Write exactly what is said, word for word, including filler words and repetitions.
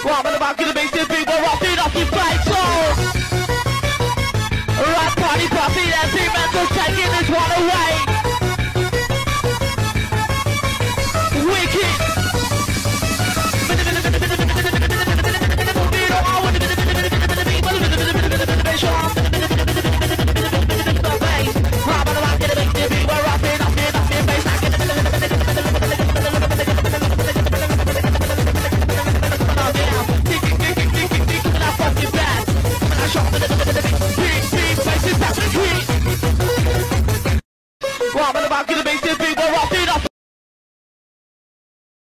Well, I'm in the back of the base, big boy, I'll feed off your fight.